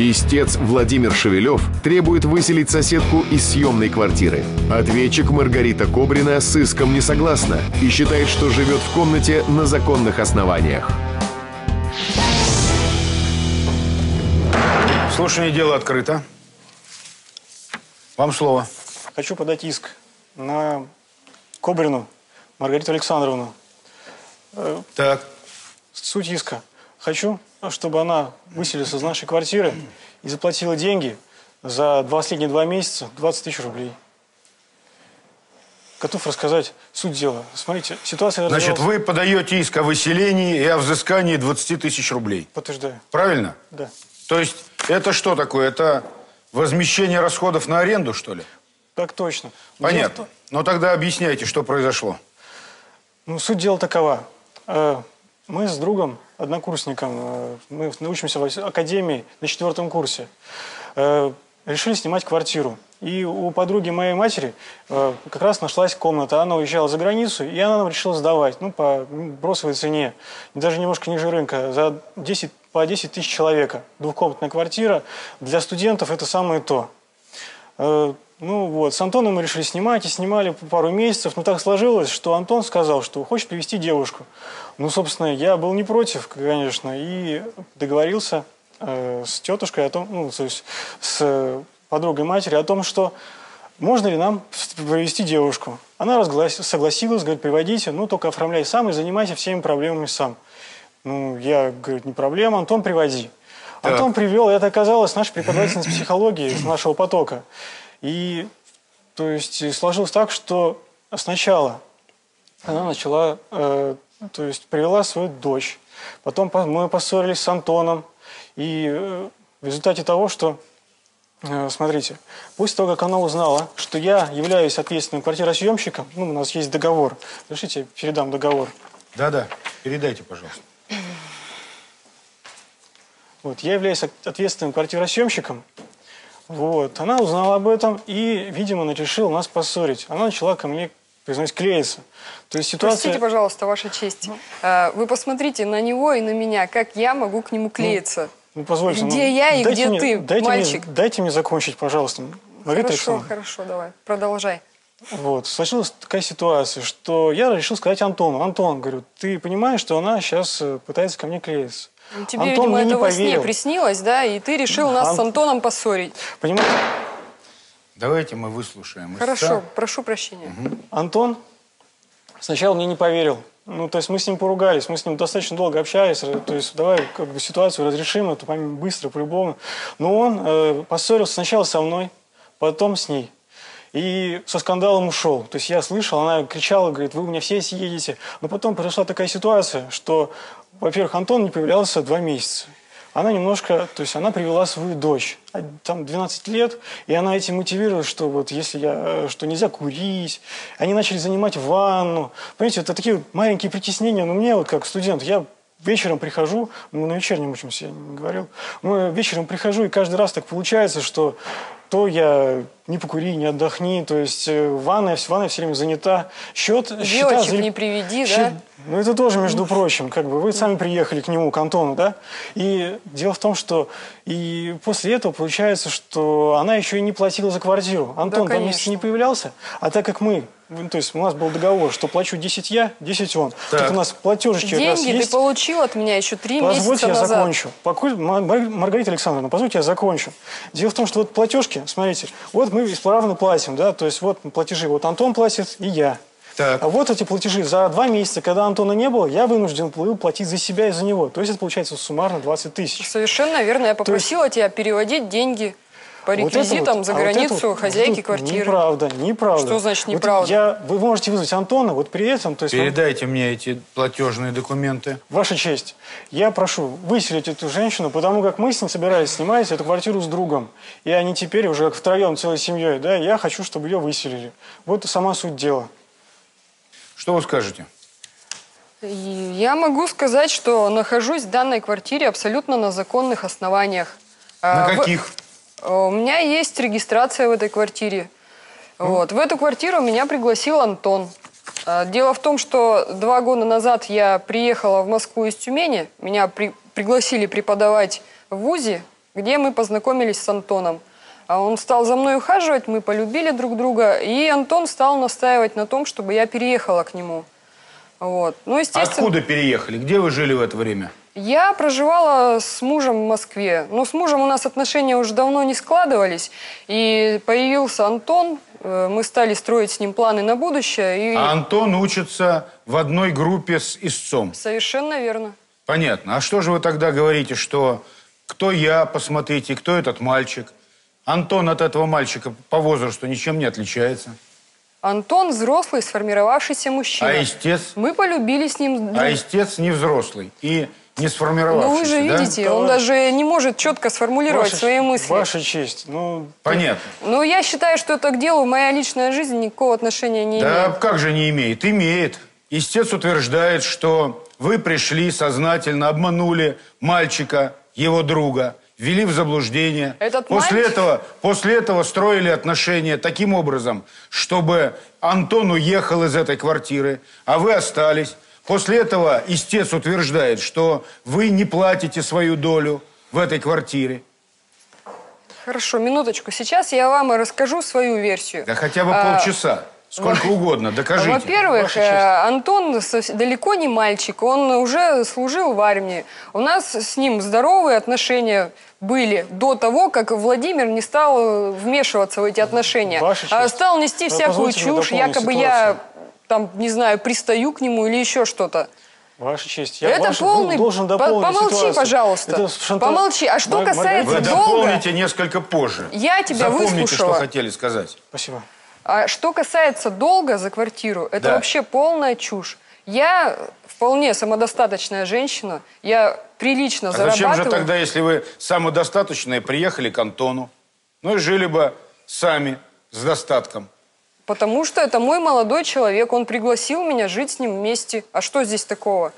Истец Владимир Шевелев требует выселить соседку из съемной квартиры. Ответчик Маргарита Кобрина с иском не согласна и считает, что живет в комнате на законных основаниях. Слушание дела открыто. Вам слово. Хочу подать иск на Кобрину Маргариту Александровну. Так. Суть иска. Хочу, чтобы она выселилась из нашей квартиры и заплатила деньги за последние 2 месяца 20 тысяч рублей. Готов рассказать суть дела. Смотрите, ситуация... Значит, вы подаете иск о выселении и о взыскании 20 тысяч рублей. Подтверждаю. Правильно? Да. То есть, это что такое? Это возмещение расходов на аренду, что ли? Так точно. Понятно. Но тогда объясняйте, что произошло. Ну, суть дела такова. Мы с другом, однокурсником, мы учимся в академии на 4-м курсе, решили снимать квартиру. И у подруги моей матери как раз нашлась комната. Она уезжала за границу, и она нам решила сдавать, ну, по бросовой цене, даже немножко ниже рынка, по 10 тысяч человека. Двухкомнатная квартира. Для студентов это самое то. Ну вот, с Антоном мы решили снимать, и снимали пару месяцев. Но так сложилось, что Антон сказал, что хочет привезти девушку. Ну, собственно, я был не против, конечно, и договорился с тетушкой, о том, ну, то есть с подругой матери о том, что можно ли нам привезти девушку. Она согласилась, говорит, приводите, ну, только оформляй сам и занимайся всеми проблемами сам. Ну, я, говорю, не проблема, Антон, приводи. Так. Антон привел, и это оказалось наша преподавательница психологии с нашего потока. И, то есть, сложилось так, что сначала она начала, то есть, привела свою дочь. Потом мы поссорились с Антоном. И в результате того, что, смотрите, после того, как она узнала, что я являюсь ответственным квартиросъемщиком, ну, у нас есть договор. Разрешите, я передам договор. Да-да, передайте, пожалуйста. Вот, я являюсь ответственным квартиросъемщиком. Вот, она узнала об этом и, видимо, она решила нас поссорить. Она начала ко мне, признаюсь, клеиться. То есть ситуация... Простите, пожалуйста, Ваша честь. Вы посмотрите на него и на меня, как я могу к нему клеиться. Ну, позвольте. Где я и где ты, мальчик? Дайте мне закончить, пожалуйста. Хорошо, давай, продолжай. Вот, случилась такая ситуация, что я решил сказать Антону. Антон, говорю, ты понимаешь, что она сейчас пытается ко мне клеиться? Тебе, Антон видимо, это во сне поверил. приснилось, да? И ты решил нас с Антоном поссорить. Понимаете? Давайте мы выслушаем. Хорошо, прошу прощения. Антон сначала мне не поверил. Ну, то есть мы с ним поругались, мы с ним достаточно долго общались. То есть давай как бы ситуацию разрешим, это быстро, по-любому. Но он поссорился сначала со мной, потом с ней. И со скандалом ушел. То есть я слышал, она кричала, говорит, вы у меня все съедете. Но потом произошла такая ситуация, что, во-первых, Антон не появлялся 2 месяца. Она немножко, то есть она привела свою дочь, там 12 лет, и она этим мотивирует, что вот если что нельзя курить, они начали занимать ванну. Понимаете, это такие вот маленькие притеснения, но мне вот как студент, я вечером прихожу, мы на вечернем учимся, я не говорил, мы вечером прихожу, и каждый раз так получается, что то я не покури, не отдохни, то есть ванная все время занята. Девочек не приведи, да? Ну, это тоже, между прочим, как бы вы сами приехали к нему, к Антону, да? И дело в том, что и после этого получается, что она еще и не платила за квартиру. Антон 2 месяца не появлялся, а так как мы, то есть у нас был договор, что плачу 10 я, 10 он. Тут у нас платежечки как раз есть. Деньги ты получил от меня еще 3 месяца назад. Позвольте, я закончу. Маргарита Александровна, позвольте, я закончу. Дело в том, что вот платежки, смотрите, вот мы исправно платим, да, то есть вот платежи, вот Антон платит и я. Так. А вот эти платежи за 2 месяца, когда Антона не было, я вынужден был платить за себя и за него. То есть это получается суммарно 20 тысяч. Совершенно верно. Я попросила тебя переводить деньги по реквизитам вот за границу хозяйки квартиры. Неправда. Что значит неправда? Вы можете вызвать Антона, вот при этом... То есть передайте мне эти платежные документы. Ваша честь, я прошу выселить эту женщину, потому как мы с ней собирались снимать эту квартиру с другом. И они теперь уже как втроем, целой семьей, да, я хочу, чтобы ее выселили. Вот сама суть дела. Что вы скажете? Я могу сказать, что нахожусь в данной квартире абсолютно на законных основаниях. На каких? У меня есть регистрация в этой квартире. Вот. В эту квартиру меня пригласил Антон. Дело в том, что 2 года назад я приехала в Москву из Тюмени. Меня пригласили преподавать в ВУЗе где мы познакомились с Антоном. Он стал за мной ухаживать, мы полюбили друг друга, и Антон стал настаивать на том, чтобы я переехала к нему. Вот. Ну, естественно, Откуда переехали? Где вы жили в это время? я проживала с мужем в Москве. Но с мужем у нас отношения уже давно не складывались. И появился Антон, мы стали строить с ним планы на будущее. И... А Антон учится в одной группе с истцом. Совершенно верно. Понятно. А что же вы тогда говорите, что кто я, посмотрите, кто этот мальчик? Антон от этого мальчика по возрасту ничем не отличается. Антон взрослый, сформировавшийся мужчина. А истец? Мы полюбили с ним. А истец не взрослый и не сформировавшийся, Ну вы же да? видите, он даже не может четко сформулировать свои мысли. Ваша честь. Ну, Понятно. Но я считаю, что это к делу моя личная жизнь никакого отношения не Да имеет. как же не имеет? Имеет. Истец утверждает, что вы пришли сознательно, обманули мальчика, его друга, ввели в заблуждение. После этого строили отношения таким образом, чтобы Антон уехал из этой квартиры, а вы остались. После этого истец утверждает, что вы не платите свою долю в этой квартире. Хорошо, минуточку. Сейчас я вам расскажу свою версию. Да хотя бы полчаса. Сколько угодно, докажите. Во-первых, Антон далеко не мальчик, он уже служил в армии. У нас с ним здоровые отношения были до того, как Владимир не стал вмешиваться в эти отношения. А стал нести всякую чушь, якобы я, там, не знаю, пристаю к нему или еще что-то. Ваша честь, это полный... должен дополнить Помолчи, ситуацию. пожалуйста. Помолчи. А что касается Вы долга... дополните несколько позже. Я тебя Запомните, выслушала. что хотели сказать. Спасибо. А что касается долга за квартиру, это Да. вообще полная чушь. Я вполне самодостаточная женщина, я прилично зарабатываю. Зачем же тогда, если вы самодостаточные, приехали к Антону, ну и жили бы сами с достатком? Потому что это мой молодой человек, он пригласил меня жить с ним вместе. А что здесь такого?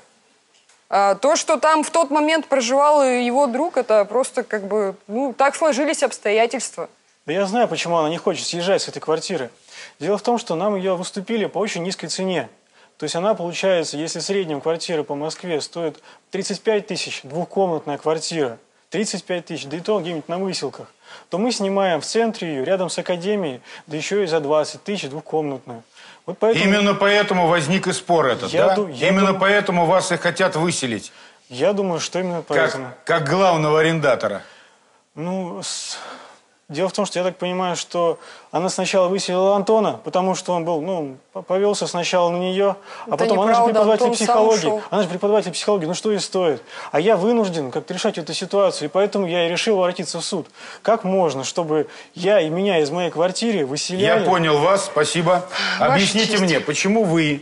То, что там в тот момент проживал его друг, это просто как бы, ну, так сложились обстоятельства. Да я знаю, почему она не хочет съезжать с этой квартиры. Дело в том, что нам ее выступили по очень низкой цене. То есть она, получается, если в среднем квартира по Москве стоит 35 тысяч, двухкомнатная квартира, 35 тысяч, да и то где-нибудь на Выселках, то мы снимаем в центре ее, рядом с академией, да еще и за 20 тысяч двухкомнатную. Вот поэтому... Именно поэтому возник и спор этот, да? Именно думаю... поэтому вас и хотят выселить. Я думаю, что именно поэтому. Как главного арендатора. Ну, дело в том, что я так понимаю, что она сначала выселила Антона, потому что он был, ну, повелся сначала на нее, а потом она же преподаватель психологии. Она же преподаватель психологии, ну что ей стоит? А я вынужден как-то решать эту ситуацию, и поэтому я и решил обратиться в суд. Как можно, чтобы и меня из моей квартиры выселяли? Я понял вас, спасибо. Объясните мне, почему вы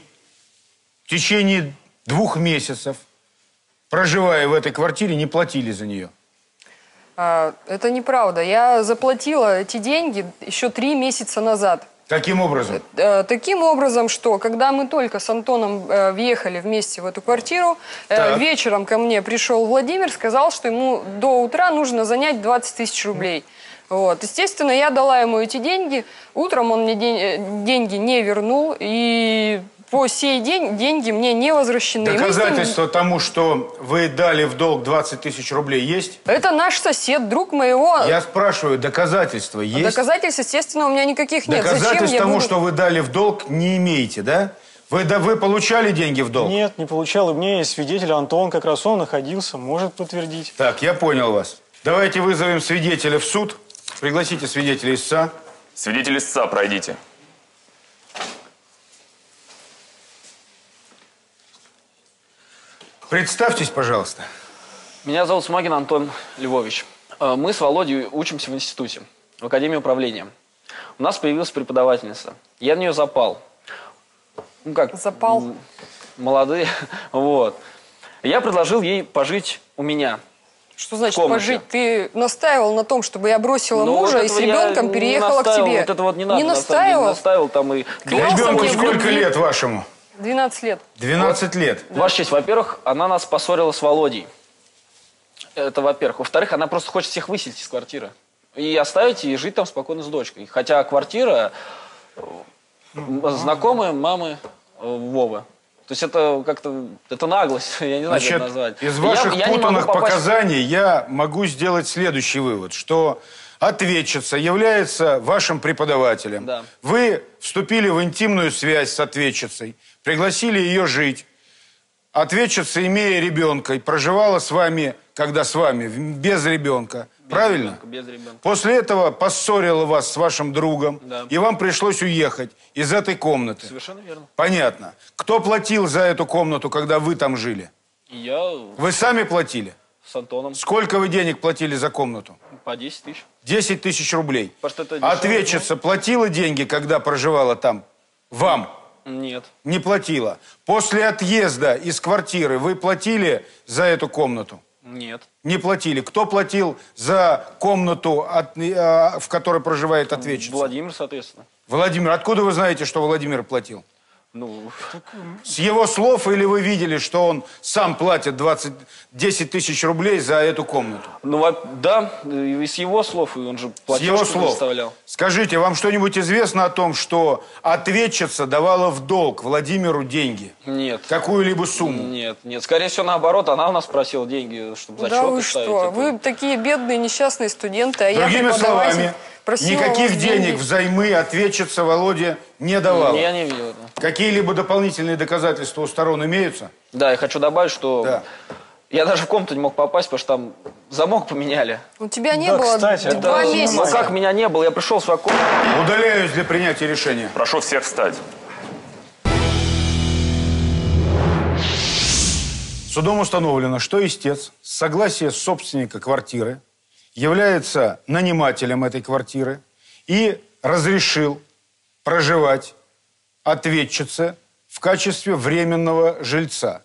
в течение 2 месяцев, проживая в этой квартире, не платили за нее? Это неправда. Я заплатила эти деньги еще 3 месяца назад. Каким образом? Таким образом, что когда мы только с Антоном въехали вместе в эту квартиру, вечером ко мне пришел Владимир, сказал, что ему до утра нужно занять 20 тысяч рублей. Вот. Естественно, я дала ему эти деньги. Утром он мне деньги не вернул, и по сей день деньги мне не возвращены. Доказательства тому, что вы дали в долг 20 тысяч рублей, есть? Это наш сосед, друг моего. Я спрашиваю, доказательства есть? Доказательств, естественно, у меня никаких нет. Доказательств тому, что вы дали в долг, не имеете, да? Вы получали деньги в долг? Нет, не получал. У меня есть свидетель Антон, как раз он находился, может подтвердить. Так, я понял вас. Давайте вызовем свидетеля в суд. Пригласите свидетеля истца. Свидетель истца, пройдите. Представьтесь, пожалуйста. Меня зовут Смагин Антон Львович. Мы с Володей учимся в институте, в Академии управления. У нас появилась преподавательница. Я на нее запал. Ну как? Запал? Молодые. Вот. Я предложил ей пожить у меня. Что значит пожить? Ты настаивал на том, чтобы я бросила мужа вот и с ребенком переехала к тебе. Вот это вот не надо. Не настаивал? Настаивал там и... Ребенку сколько лет вашему? 12 лет. 12 лет. Ваша честь, во-первых, она нас поссорила с Володей. Это во-первых. Во-вторых, она просто хочет всех выселить из квартиры. И оставить и жить там спокойно с дочкой. Хотя квартира знакомая мамы Вовы. То есть это как-то, это наглость, я не знаю, как это назвать. Из ваших путанных показаний я могу сделать следующий вывод, что ответчица является вашим преподавателем. Да. Вы вступили в интимную связь с ответчицей, пригласили ее жить. Ответчица, имея ребенка, проживала с вами, когда с вами, без ребенка. Правильно? Без ребенка. После этого поссорила вас с вашим другом, да. И вам пришлось уехать из этой комнаты. Совершенно верно. Понятно. Кто платил за эту комнату, когда вы там жили? Я... Вы сами платили? С Антоном. Сколько вы денег платили за комнату? По 10 тысяч. 10 тысяч рублей. Это ответчица платила деньги, когда проживала там? Вам? Нет. Не платила. После отъезда из квартиры вы платили за эту комнату? Нет. Не платили. Кто платил за комнату, в которой проживает ответчица? Владимир, соответственно. Владимир. Откуда вы знаете, что Владимир платил? Ну... С его слов или вы видели, что он сам платит 10 тысяч рублей за эту комнату? Ну, да, и с его слов, и он же платежку представлял. Скажите, вам что-нибудь известно о том, что ответчица давала в долг Владимиру деньги? Нет. Какую-либо сумму? Нет, нет. Скорее всего, наоборот, она у нас просила деньги, чтобы зачеты ставить. Да вы что? Вы такие бедные, несчастные студенты, а Другими я словами, никаких денег взаймы ответчица Володе не давала? Я не видел этого. Какие-либо дополнительные доказательства у сторон имеются? Да, я хочу добавить, что я даже в комнату не мог попасть, потому что там замок поменяли. У тебя не было, кстати, 2 месяца. Ну как меня не было? Я пришел в свою комнату. Удаляюсь для принятия решения. Прошу всех встать. Судом установлено, что истец с согласия собственника квартиры является нанимателем этой квартиры и разрешил проживать ответчице в качестве временного жильца.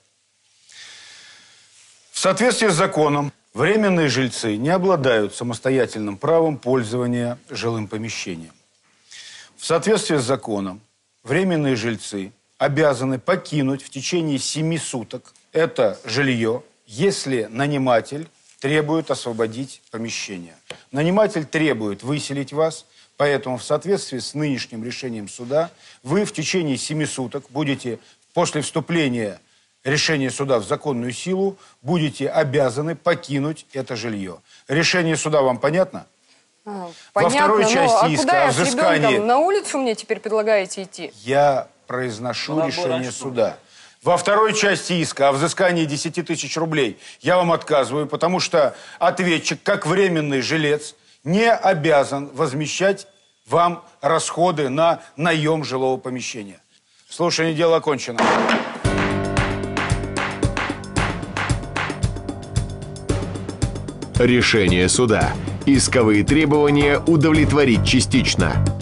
В соответствии с законом, временные жильцы не обладают самостоятельным правом пользования жилым помещением. В соответствии с законом, временные жильцы обязаны покинуть в течение 7 суток это жилье, если наниматель требует освободить помещение. Наниматель требует выселить вас, поэтому в соответствии с нынешним решением суда вы в течение 7 суток будете, после вступления решения суда в законную силу, будете обязаны покинуть это жилье. Решение суда вам понятно? Понятно. Во второй части иска куда о я с взыскании... ребенком? На улицу мне теперь предлагаете идти? Я произношу решение суда. Во второй части иска о взыскании 10 тысяч рублей я вам отказываю, потому что ответчик, как временный жилец, не обязан возмещать вам расходы на наем жилого помещения. Слушание дела окончено. Решение суда. Исковые требования удовлетворить частично.